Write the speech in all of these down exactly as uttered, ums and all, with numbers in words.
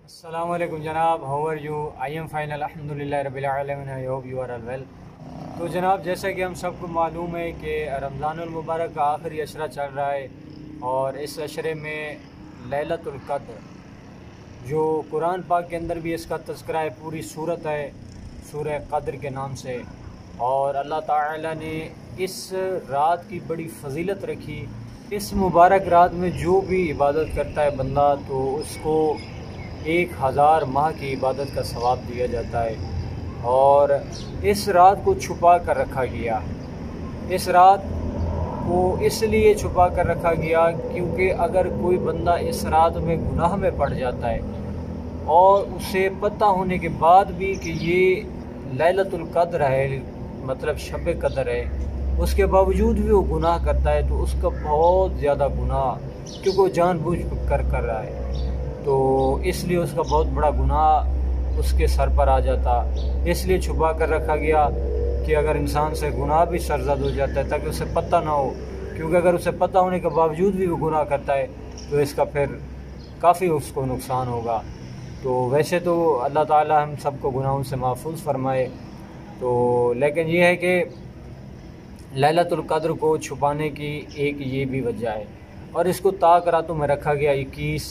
السلام علیکم جناب، how are you? I am fine الحمدللہ رب العالمین، I hope you are all well. تو جناب، جیسا کہ ہم سب کو معلوم ہے کہ رمضان المبارک کا آخری عشرہ چل رہا ہے، اور اس عشرے میں لیلۃ القدر جو قرآن پاک کے اندر بھی اس کا تذکرہ ہے، پوری صورت ہے سورہ قدر کے نام سے، اور اللہ تعالیٰ نے اس رات کی بڑی فضیلت رکھی۔ اس مبارک رات میں جو بھی عبادت کرتا ہے بندہ، تو اس کو ایک ہزار ماہ کی عبادت کا ثواب دیا جاتا ہے۔ اور اس رات کو چھپا کر رکھا گیا، اس رات کو اس لیے چھپا کر رکھا گیا کیونکہ اگر کوئی بندہ اس رات میں گناہ میں پڑ جاتا ہے اور اسے پتہ ہونے کے بعد بھی کہ یہ لیلۃ القدر ہے، مطلب شب قدر ہے، اس کے باوجود بھی وہ گناہ کرتا ہے، تو اس کا بہت زیادہ گناہ، کیونکہ وہ جان بوجھ کر کر رہا ہے، تو اس لیے اس کا بہت بڑا گناہ اس کے سر پر آ جاتا۔ اس لیے چھپا کر رکھا گیا کہ اگر انسان سے گناہ بھی سرزد ہو جاتا ہے تاکہ اسے پتہ نہ ہو، کیونکہ اگر اسے پتہ ہونے کے باوجود بھی وہ گناہ کرتا ہے تو اس کا پھر کافی اس کو نقصان ہوگا۔ تو ویسے تو اللہ تعالی ہم سب کو گناہوں سے محفوظ فرمائے، تو لیکن یہ ہے کہ لیلۃ القدر کو چھپانے کی ایک یہ بھی وجہ ہے، اور اس کو طاق راتوں میں رکھا گیا، اکیس،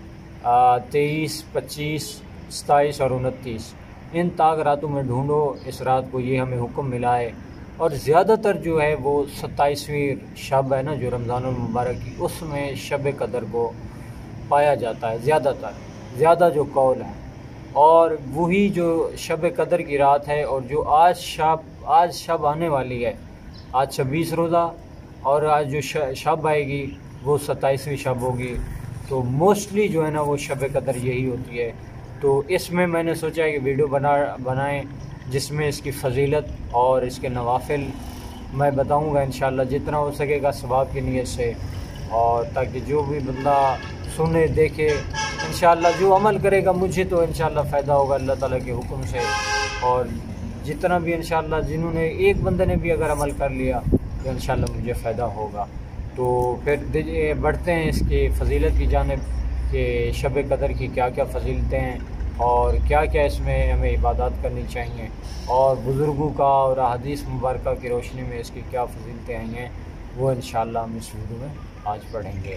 تیئیس، پچیس، ستائیس اور انتیس، ان طاق راتوں میں ڈھونڈو اس رات کو، یہ ہمیں حکم ملا ہے۔ اور زیادہ تر جو ہے وہ ستائیسویں شب ہے نا، جو رمضان المبارک کی، اس میں شب قدر کو پایا جاتا ہے، زیادہ تر زیادہ جو قول ہے، اور وہی جو شب قدر کی رات ہے، اور جو آج شب آج شب آنے والی ہے، آج چھبیس روزہ، اور آج جو شب آئے گی وہ ستائیسویں شب ہوگی، تو موسٹلی جو ہے نا وہ شب قدر یہی ہوتی ہے۔ تو اس میں میں نے سوچا ہے کہ ویڈیو بنا بنائیں جس میں اس کی فضیلت اور اس کے نوافل میں بتاؤں گا انشاءاللہ، جتنا ہو سکے گا ثواب کی نیت سے، اور تاکہ جو بھی بندہ سنے دیکھے انشاءاللہ، جو عمل کرے گا مجھے تو انشاءاللہ فائدہ ہوگا اللہ تعالیٰ کے حکم سے، اور جتنا بھی انشاءاللہ جنہوں نے ایک بندے نے بھی اگر عمل کر لیا تو انشاءاللہ مجھے فائدہ ہوگا۔ تو پھر بڑھتے ہیں اس کی فضیلت کی جانب کہ شب قدر کی کیا کیا فضیلتیں ہیں، اور کیا کیا اس میں ہمیں عبادات کرنی چاہیے، اور بزرگوں کا اور احادیث مبارکہ کی روشنی میں اس کی کیا فضیلتیں آئی ہیں، وہ انشاءاللہ ہم اس ویڈیو میں آج پڑھیں گے۔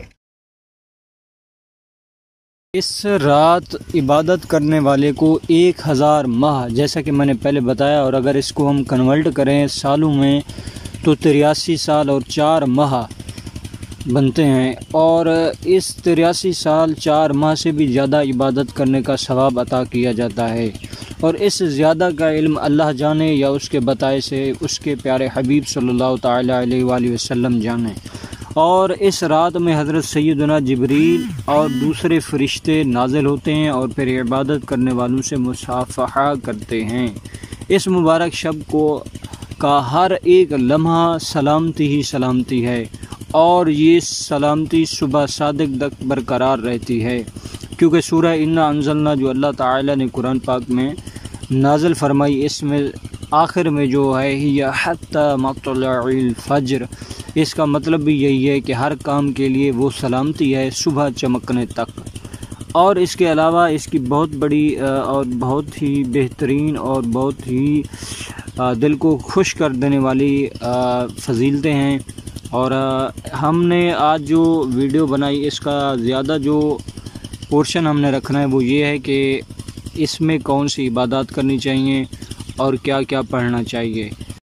اس رات عبادت کرنے والے کو ایک ہزار ماہ، جیسا کہ میں نے پہلے بتایا، اور اگر اس کو ہم کنورٹ کریں سالوں میں تو تریاسی سال اور چار ماہ بنتے ہیں، اور اس تریاسی سال چار ماہ سے بھی زیادہ عبادت کرنے کا ثواب عطا کیا جاتا ہے، اور اس زیادہ کا علم اللہ جانے یا اس کے بتائے سے اس کے پیارے حبیب صلی اللہ تعالی علیہ وآلہ وسلم جانے۔ اور اس رات میں حضرت سیدنا جبریل اور دوسرے فرشتے نازل ہوتے ہیں اور پھر عبادت کرنے والوں سے مصافحہ کرتے ہیں۔ اس مبارک شب کو کا ہر ایک لمحہ سلامتی ہی سلامتی ہے، اور یہ سلامتی صبح صادق تک برقرار رہتی ہے، کیونکہ سورہ انا انزلنا جو اللہ تعالی نے قرآن پاک میں نازل فرمائی، اس میں آخر میں جو ہے یا حتی مطلع الفجر، اس کا مطلب بھی یہی ہے کہ ہر کام کے لیے وہ سلامتی ہے صبح چمکنے تک۔ اور اس کے علاوہ اس کی بہت بڑی اور بہت ہی بہترین اور بہت ہی دل کو خوش کر دینے والی فضیلتیں ہیں، اور ہم نے آج جو ویڈیو بنائی اس کا زیادہ جو پورشن ہم نے رکھنا ہے وہ یہ ہے کہ اس میں کون سی عبادات کرنی چاہیے اور کیا کیا پڑھنا چاہیے۔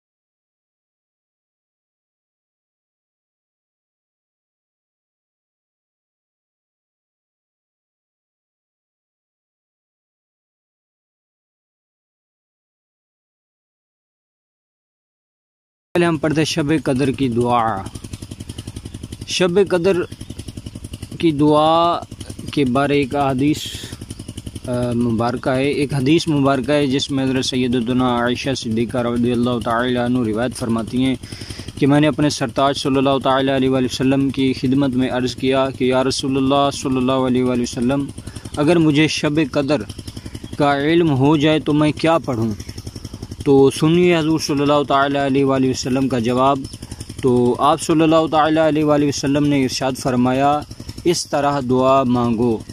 پہلے ہم پڑھتے شب قدر کی دعا۔ شب قدر کی دعا کے بارے ایک حدیث مبارکہ ہے ایک حدیث مبارکہ ہے جس میں حضرت سیدتنا عائشہ صدیقہ رضی اللہ تعالی عنہ روایت فرماتی ہیں کہ میں نے اپنے سرتاج صلی اللہ تعالی علیہ وآلہ وسلم کی خدمت میں عرض کیا کہ یا رسول اللہ صلی اللہ علیہ وآلہ وسلم، اگر مجھے شب قدر کا علم ہو جائے تو میں کیا پڑھوں؟ تو سنیے حضور صلی اللہ تعالی علیہ وآلہ وسلم کا جواب۔ تو آپ صلی اللہ تعالی علیہ وآلہ وسلم نے ارشاد فرمایا، اس طرح دعا مانگو،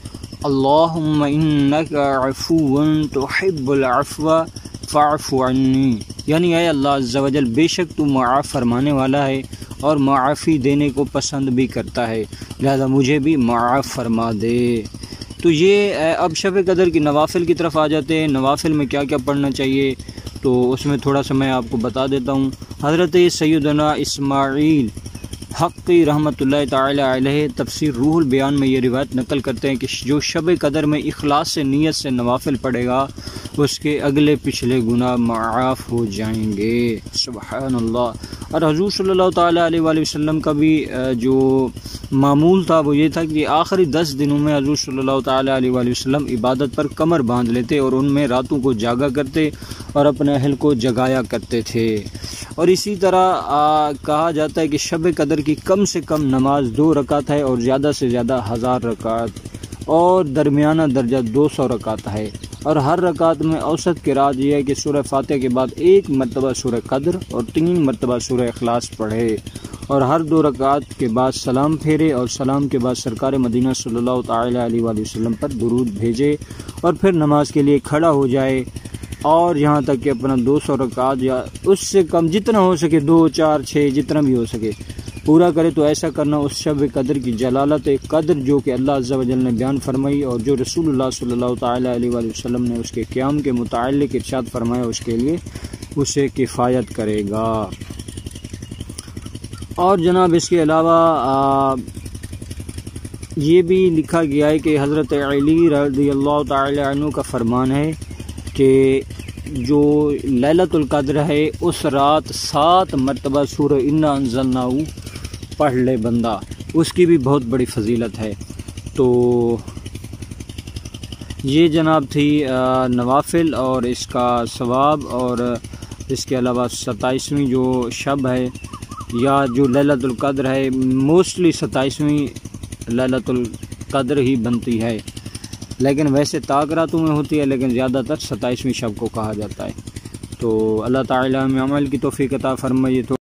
اللہم انک عفو تحب العفو فاعف عنی، یعنی اے اللہ عز و جل بے شک تو معاف فرمانے والا ہے اور معافی دینے کو پسند بھی کرتا ہے، لہذا مجھے بھی معاف فرما دے۔ تو یہ اب شب قدر کی نوافل کی طرف آ جاتے ہیں۔ نوافل میں کیا کیا پڑھنا چاہیے تو اس میں تھوڑا سا میں آپ کو بتا دیتا ہوں۔ حضرت سیدنا اسماعیل حقی رحمۃ اللہ تعالی علیہ تفسیر روح البیان میں یہ روایت نقل کرتے ہیں کہ جو شب قدر میں اخلاص سے نیت سے نوافل پڑھے گا اس کے اگلے پچھلے گناہ معاف ہو جائیں گے۔ سبحان اللہ۔ اور حضور صلی اللہ تعالی علیہ وآلہ وسلم کا بھی جو معمول تھا وہ یہ تھا کہ آخری دس دنوں میں حضور صلی اللہ تعالی علیہ وآلہ وسلم عبادت پر کمر باندھ لیتے اور ان میں راتوں کو جاگا کرتے اور اپنے اہل کو جگایا کرتے تھے۔ اور اسی طرح آ, کہا جاتا ہے کہ شب قدر کی کم سے کم نماز دو رکعت ہے اور زیادہ سے زیادہ ہزار رکعت اور درمیانہ درجہ دو سو رکعت ہے، اور ہر رکعت میں اوسط قرات یہ ہے کہ سورہ فاتحہ کے بعد ایک مرتبہ سورہ قدر اور تین مرتبہ سورہ اخلاص پڑھے، اور ہر دو رکعت کے بعد سلام پھیرے اور سلام کے بعد سرکار مدینہ صلی اللہ تعالی علیہ وآلہ وسلم پر درود بھیجے، اور پھر نماز کے لیے کھڑا ہو جائے، اور یہاں تک کہ اپنا دو سو رکعت یا اس سے کم جتنا ہو سکے، دو چار چھ جتنا بھی ہو سکے پورا کرے۔ تو ایسا کرنا اس شب قدر کی جلالت قدر جو کہ اللہ عز و جل نے بیان فرمائی اور جو رسول اللہ صلی اللہ تعالی علیہ وآلہ وسلم نے اس کے قیام کے متعلق ارشاد فرمایا اس کے لیے اسے کفایت کرے گا۔ اور جناب اس کے علاوہ آ, یہ بھی لکھا گیا ہے کہ حضرت علی رضی اللہ تعالی عنہ کا فرمان ہے کہ جو لیلۃ القدر ہے اس رات سات مرتبہ سورہ انا انزلناہ پڑھ لے بندہ، اس کی بھی بہت بڑی فضیلت ہے۔ تو یہ جناب تھی نوافل اور اس کا ثواب، اور اس کے علاوہ ستائیسویں جو شب ہے یا جو لیلۃ القدر ہے، موسٹلی ستائیسویں لیلۃ القدر ہی بنتی ہے، لیکن ویسے طاق راتوں میں ہوتی ہے، لیکن زیادہ تر ستائیسویں شب کو کہا جاتا ہے۔ تو اللہ تعالیٰ ہمیں عمل کی توفیق عطا فرمائے۔ تو